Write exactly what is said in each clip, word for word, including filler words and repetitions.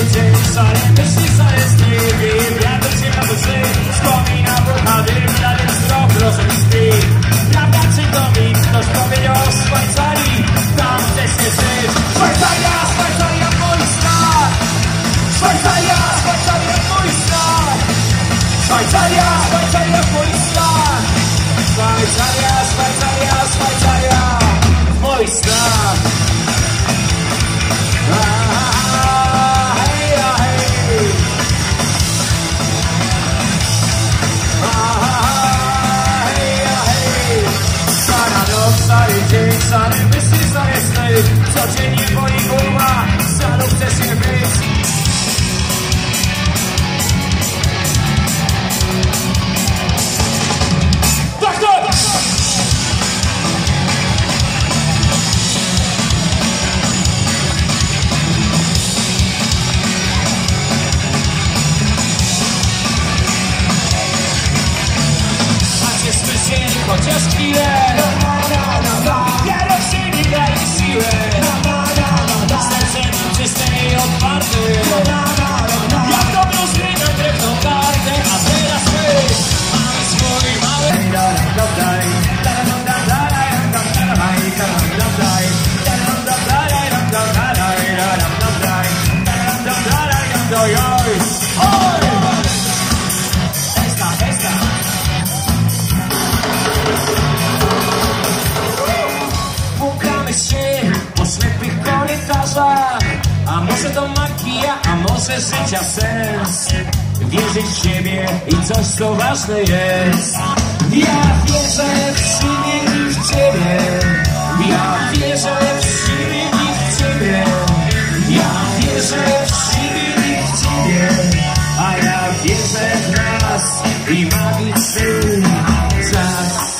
dzień, szare myśli, szare sny. Wiatr się na duszy, wspomina buchady, dalej wzrok rozumski. Prawda czy to mit, ktoś powiedział o Szwajcarii, tam chce się żyć. Szwajcaria, Szwajcaria, mój stan! Szwajcaria, Szwajcaria, mój stan! Szwajcaria, Szwajcaria, mój stan! Szwajcaria, Szwajcaria, Szwajcaria, mój stan! Stary dzień, stary myśli, stare sny. Codziennie boli głowa, stanu chce się być. Tak, tak! A cieszmy się chociaż chwilę. Wiarą się nie daje siłę. Serce nam czyste i otwarte. Jak dobrą zgry na drewną kartę. A teraz my mamy swój mały. Festa, festa. Po ślepych korytarzach. A może to magia, a może życia sens. Wierzyć w siebie i coś co ważne jest. Ja wierzę w siebie i w ciebie. Ja wierzę w siebie i w ciebie. Ja wierzę w siebie i w ciebie. A ja wierzę w nas i magiczny czas.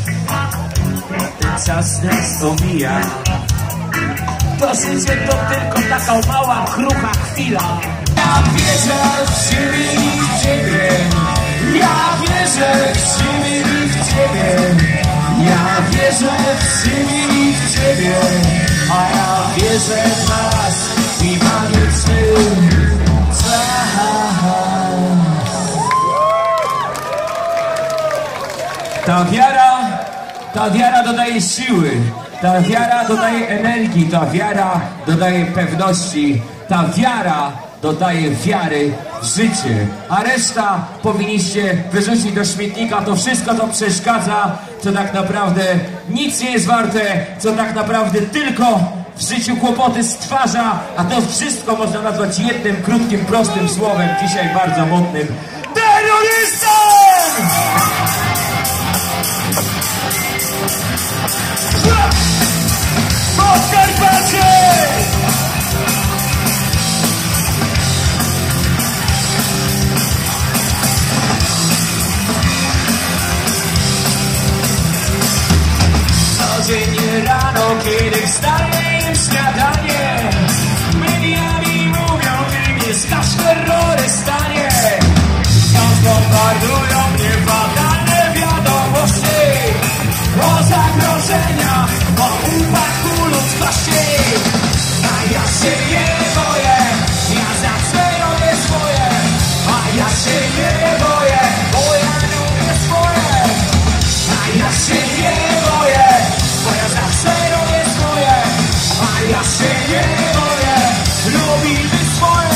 Ten czas nas omija. To życie to tylko taka mała, krucha chwila. Ja wierzę w siebie i w ciebie. Ja wierzę w siebie i w ciebie. Ja wierzę w siebie i w ciebie. A ja wierzę w nas i magiczny czas. Ta wiara, ta wiara dodaje siły. Ta wiara dodaje energii, ta wiara dodaje pewności, ta wiara dodaje wiary w życie. A reszta powinniście wyrzucić do śmietnika, to wszystko to przeszkadza, co tak naprawdę nic nie jest warte, co tak naprawdę tylko w życiu kłopoty stwarza, a to wszystko można nazwać jednym, krótkim, prostym słowem, dzisiaj bardzo modnym: terrorystą! Podkarpacie! Codziennie rano, kiedy wstaję im śniadanie, mediami mówią, kim jest nasz terrorystanie. Wciąż bombardują mnie fatalne wiadomości o zagrożeniach, o upadku ludzkości. A ja się nie boję, ja zawsze robię swoje. A ja się nie boję, bo ja lubię swoje. A ja się nie boję, bo ja zawsze robię swoje. A ja się nie boję, lubimy swoje.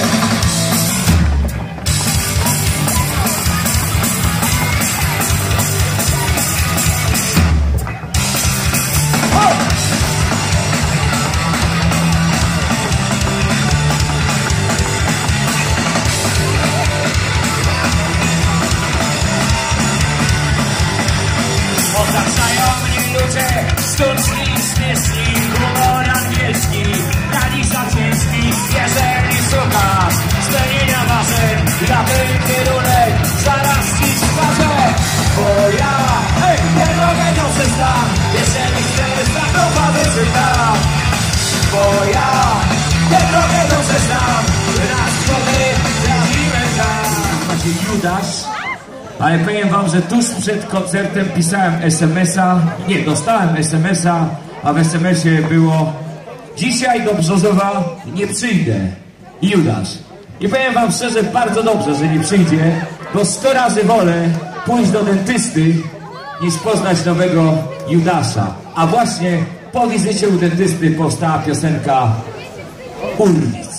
Otaczają mnie ludzie, sztuczni, śmieszni, humor angielski, dla nich za ciężki. Jeżeli szukasz spełnienia marzeń, dla ten kierunek zaraz ci wskażę. Bo ja, hej, tę drogę dobrze znam, jeżeli chcesz na kropa wyczytam. Bo ja, tę drogę dobrze znam, raz wody trafimy tam. Macie Judasz? Ale powiem wam, że tuż przed koncertem pisałem es em es a, nie, dostałem es em es a, a w es em esie było: dzisiaj do Brzozowa nie przyjdę. Judasz. I powiem wam szczerze, bardzo dobrze, że nie przyjdzie, bo sto razy wolę pójść do dentysty, niż poznać nowego Judasza. A właśnie po wizycie u dentysty powstała piosenka Urwic.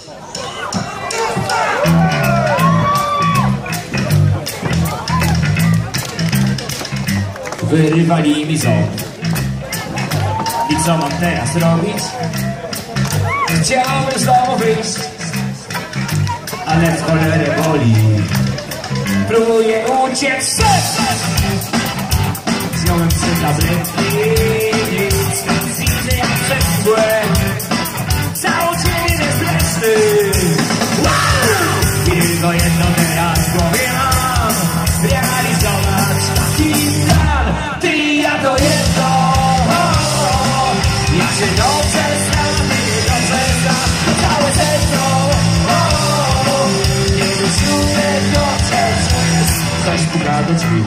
Wyrywali mi ząb. I co mam teraz robić? Chciałbym z domu wyjść, ale w cholerę boli. Próbuję uciec. Wziąłem trzy tabletki, widzę jak przez mgłę. Cały ciebie bezleczny. Tylko jedno teraz w głowie mam, realizować taki plan. Ty i ja to jedno. Ja się dobrze znam, ty dobrze znam całe serce. Nie wyczuję dobrze, że jest coś puka do drzwi.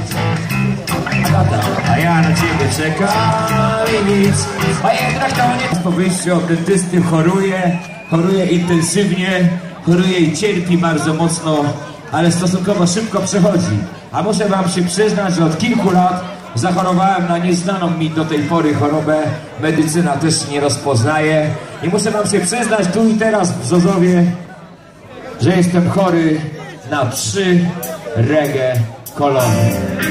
A ja na ciebie czekam i nic. A jednak to nie. Po wyjściu od dentysty choruje, choruje intensywnie, choruje i cierpi bardzo mocno, ale stosunkowo szybko przechodzi. A muszę wam się przyznać, że od kilku lat zachorowałem na nieznaną mi do tej pory chorobę. Medycyna też nie rozpoznaje. I muszę wam się przyznać tu i teraz w Brzozowie, że jestem chory na trzy reggae kolony.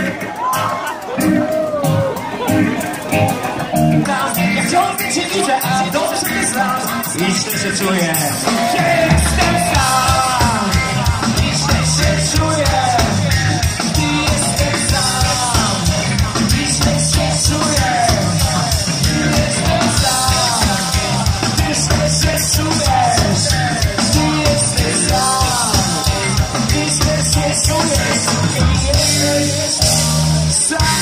Ja wciąż nie się widzę, a dobrze się znam. I źle się czuję. Jestem sam. I źle się czuję. Jestem sam. I źle się czuję. Jestem sam. I źle się czuję. Jestem sam. I źle się czuję. Jestem sam.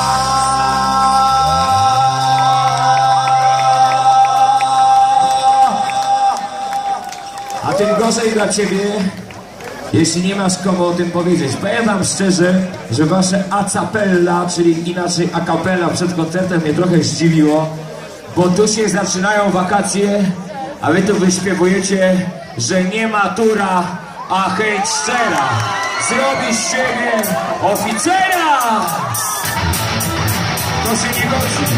A tym gorzej dla ciebie, jeśli nie masz komu o tym powiedzieć. Powiem wam szczerze, że wasze a cappella, czyli inaczej a cappella przed koncertem mnie trochę zdziwiło, bo tu się zaczynają wakacje, a wy tu wyśpiewujecie, że nie matura, a chęć szczera. Zrobi z siebie oficera! To się nie godzi.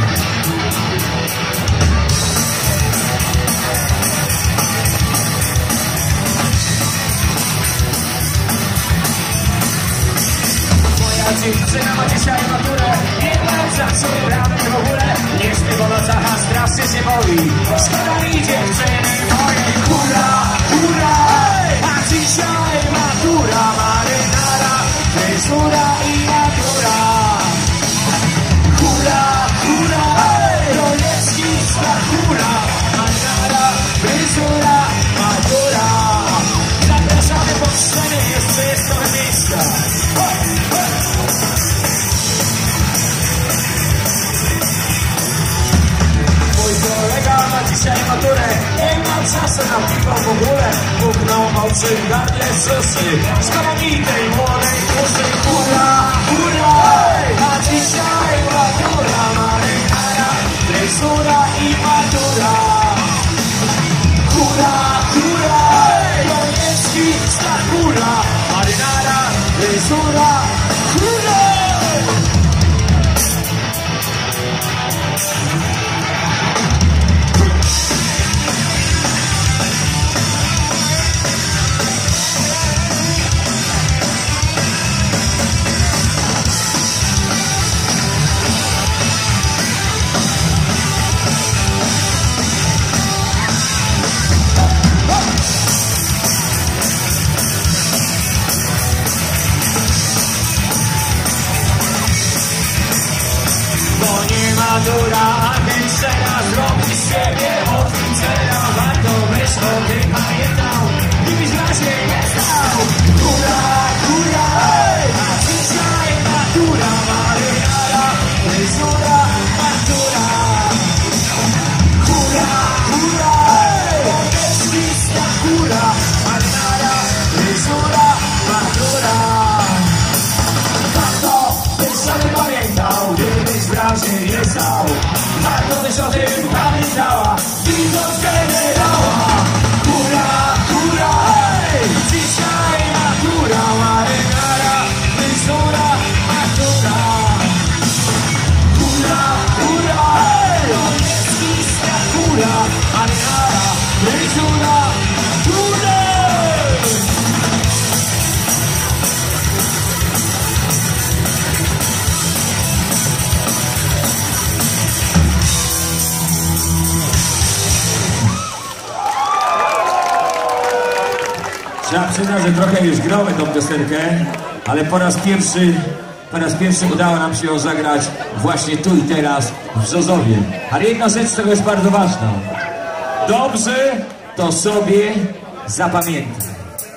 Dziewczyna ma dzisiaj maturę, nie wiem za co wybramy w ogóle. Nie śpię po nocach, a strasznie się boi. Szkoda mi dziewczyny mojej, hurra, hurra. A dzisiaj matura, marynara, fryzura i natura. Hurra, hurra, roleczki z hurra, marynara, fryzura, matura. Zapraszamy po scenie, jeszcze jest trochę miejsca. Dzisiaj maturę, nie ma czasu na piwo w ogóle. Pukną oczy, gardle susy. Szkoda mi tej młodej duszy. Hurra, hurra. A dzisiaj matura, marynara, fryzura i matura. Hurra, hurra. Konieczki, hurra, marynara, fryzura, hurra. Matura, a więc trzeba zrobić z siebie oficera. Warto byś o tym pamiętał i byś na się nie stał. Hurra, hurra, a dzisiaj matura, marynara, fryzura, matura. Hurra, hurra, podeszlista, hurra, marynara, fryzura, matura. Warto byś sobie pamiętał, gdybyś w branży nie stał. Warto byś o tym pamiętała, widząc generała. Hurra, hurra. przyznam, że trochę już gramy tą piosenkę, ale po raz pierwszy, po raz pierwszy udało nam się ją zagrać właśnie tu i teraz w Brzozowie. Ale jedna rzecz z tego jest bardzo ważna. Dobrze to sobie zapamiętaj.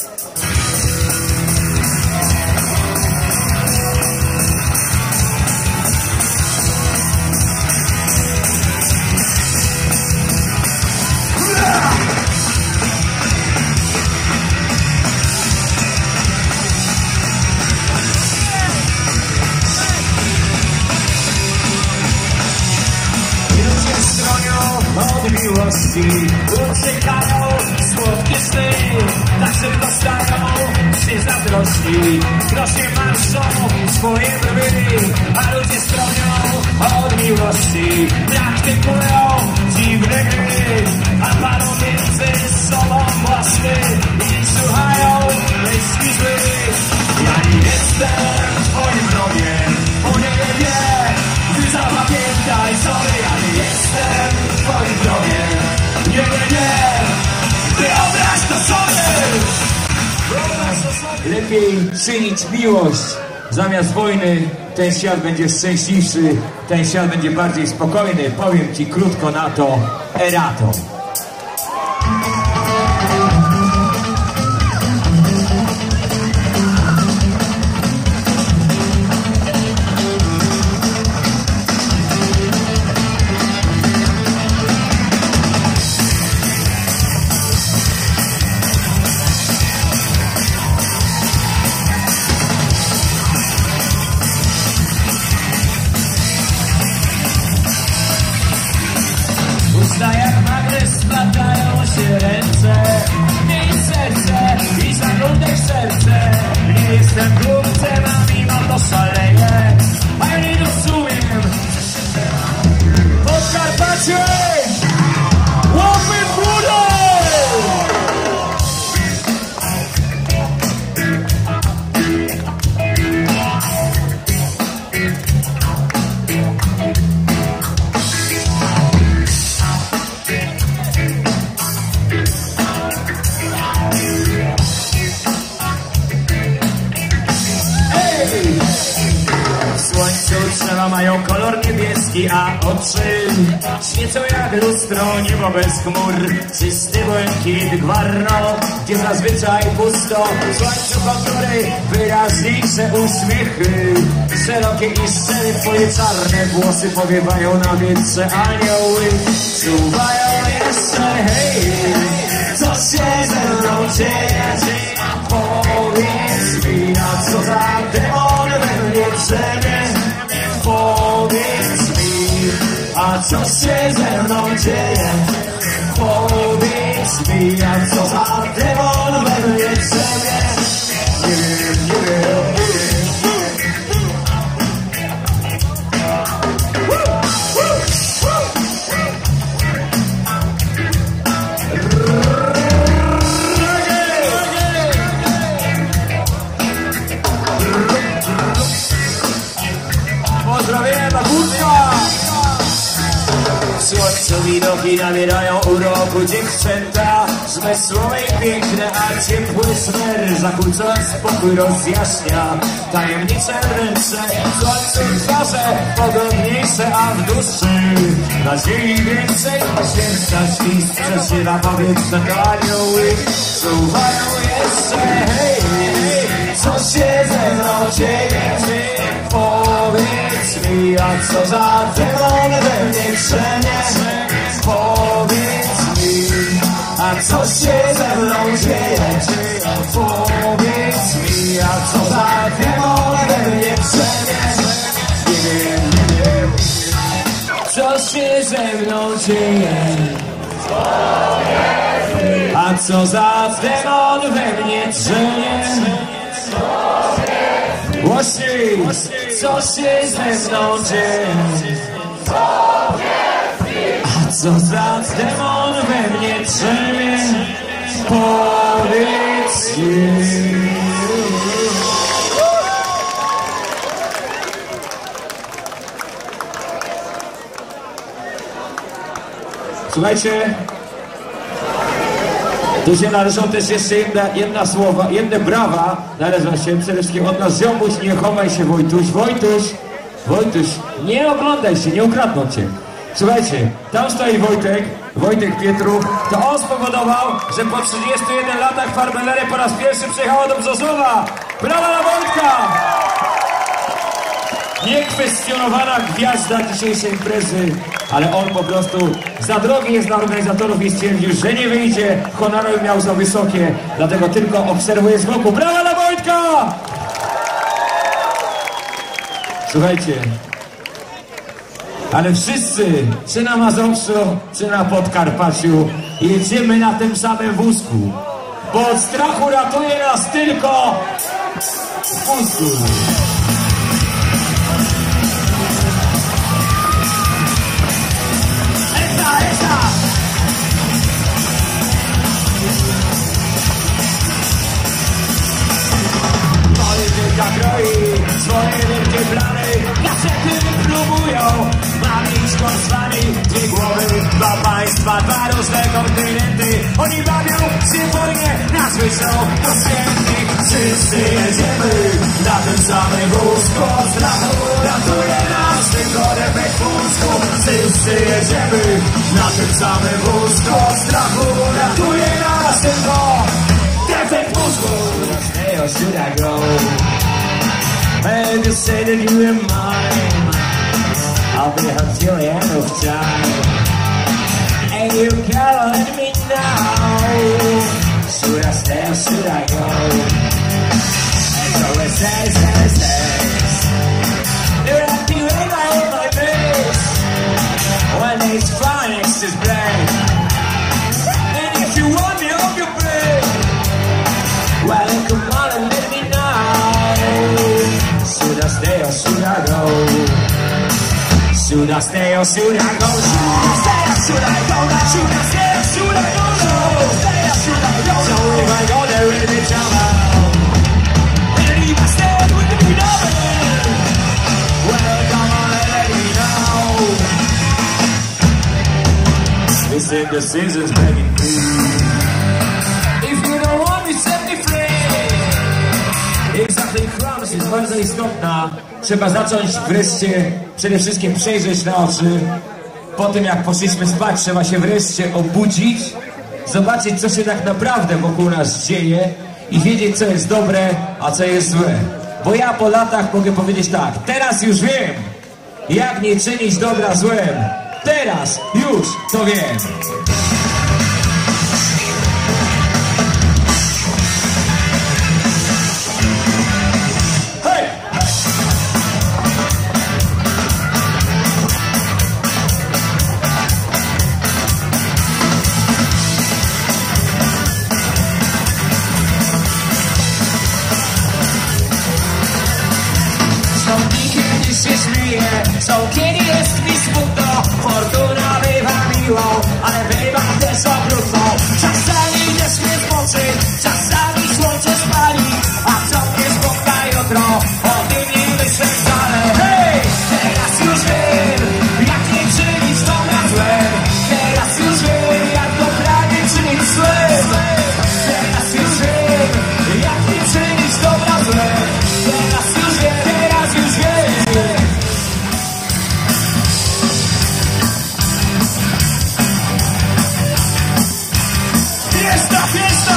Od miłości uciekają słodkie sny, tak szybko stają się zazdrości. Grosze marszczą swoje brwi, a ludzie stronią od miłości. Praktykują dziwne gry, a parą między sobą własny i słuchają myśli złych. Ja nie jestem twoim wrogiem, o nie, nie, nie. Ty zapamiętaj sobie, ja nie jestem twoim wrogiem. Nie, nie, nie. Wyobraź to sobie. Lepiej czynić miłość zamiast wojny. Ten świat będzie szczęśliwszy, ten świat będzie bardziej spokojny. Powiem ci krótko na to, erato. Usta jak magnes splatają się ręce, miej serce i zaglądaj w serce. Nie jestem głupcem, a mimo to szaleję, a ja nie rozumiem. Podkarpacie! Łapy w górę! Drzewa mają kolor niebieski, a oczy świecą jak lustro, niebo bez chmur, czysty błękit gwarno, gdzie zazwyczaj pusto. W słońcu kontury, wyraźniejsze uśmiechy, szerokie i szczere twoje czarne włosy powiewają na wietrze, anioły czuwają jeszcze. Hej, co się ze mną dzieje? Powiedz mi, na co za demon we mnie drzemie. Powiedz mi, a co się ze mną dzieje? Powiedz mi, a co za demon we mnie drzemie? Nie wiem, nie wiem, nie wiem. Pozdrowienia Babunia! W słońcu widoki nabierają uroku dziewczęta, zmysłowe i piękne, a ciepły smer zakłóca spokój, rozjaśnia tajemnicze ręce. W słońcu twarze pogodniejsze, a w duszy nadziei więcej. Święta świst przeżywa powietrze, to anioły czuwają jeszcze. Hej, hej, co się ze mną dzieje? Powiedz mi, a co za demon we mnie drzemie? Powiedz mi, a co się ze mną dzieje? Powiedz mi, a co za demon we mnie drzemie? Nie wiem, nie wiem, co się ze mną dzieje? A co za demon we mnie drzemie? Głośniej, co się ze mną dzieje? A co za demon we mnie drzemie? Powiedz mi. Słuchajcie, Tu się należą też jeszcze jedna, jedna słowa, jedne brawa należą się przede wszystkim od nas. Ziomuś, nie chowaj się, Wojtuś, Wojtuś, Wojtuś, nie oglądaj się, nie ukradną cię. Słuchajcie, tam stoi Wojtek, Wojtek Pietruch, to on spowodował, że po trzydziestu jeden latach Farbelery po raz pierwszy przyjechała do Brzozowa. Brawa dla Wojtka! Niekwestionowana gwiazda dzisiejszej imprezy, ale on po prostu za drogi jest dla organizatorów i stwierdził, że nie wyjdzie, honory miał za wysokie, dlatego tylko obserwuje z boku. Brawa dla Wojtka! Słuchajcie, ale wszyscy, czy na Mazowszu, czy na Podkarpaciu, jedziemy na tym samym wózku, bo od strachu ratuje nas tylko wózku. Kroi swoje wielkie plany, kasety próbują bawić konswami. Dwie głowy, dwa państwa, dwa różne kontynenty. Oni bawią się wojnie, nazwy są do świętych. Wszyscy jedziemy na tym samym wózku, od strachu ratuje nas tylko defekt mózgu. Wszyscy jedziemy na tym samym wózku, od strachu ratuje nas tylko defekt mózgu. Hey, should I go? I just say that you are mine. I'll be here till the end of time. And you can't let me know. Should I stay or should I go? And so it says, says, says. You're acting like I own my face. When it's fine, it's just black. And if you want me off your brain, well then come on and let me know. Should I stay or should I go? Should I stay or should I go? Should I stay or should I go? Should I stay or should I go? Should I stay or should I go? So if I go there with me, trouble. And if I stay with me, nothing. Well, come on and let me know. This indecision's begging me. If you don't want me, set me free. Exactly, cross jest bardzo istotna. Trzeba zacząć wreszcie przede wszystkim przejrzeć na oczy. Po tym jak poszliśmy spać, trzeba się wreszcie obudzić, zobaczyć co się tak naprawdę wokół nas dzieje i wiedzieć co jest dobre, a co jest złe. Bo ja po latach mogę powiedzieć tak, teraz już wiem, jak nie czynić dobra złem. Teraz już to wiem. Są kiedy jest mi smutno, fortuna bywa miłą, ale bywa też okrutną. Czasami deszcz mnie zmoczy, czasami słońce spali, a co mnie spotka jutro, o tym nie myślę wcale. Hej, teraz już wiem, jak nie czynić dobra złem. Teraz już wiem, jak dobranie czynić złem. Teraz już wiem, jak nie czynić dobra złem. Teraz już wiem, teraz już wiem. Fiesta, fiesta!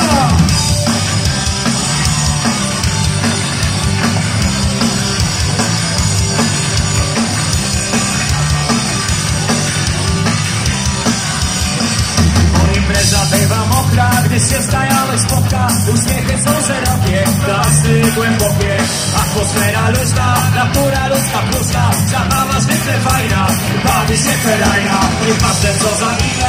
Bo impreza bywa mokra, gdy się znajomy spotka. Uśmiechy są szerokie, tasy głębokie. Atmosfera luźna, natura ludzka pluska. Zabawa zwykle fajna, bawi się ferajna. Nieważne co za